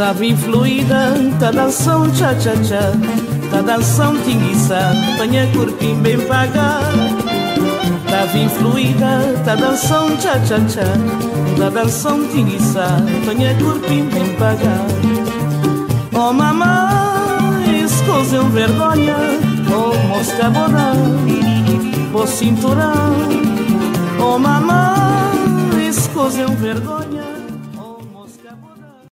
Tá bem fluida, tá dançando tcha-tcha-tcha, tá dançando tinguiça, tenha corpinho bem paga. Tá bem fluida, tá dançando tcha-tcha-tcha, tá dançando tinguiça, tenha corpinho bem paga. Oh mamãe, escuse um vergonha, oh mosca bodã, oh cinturão. Oh mamãe, escuse um vergonha.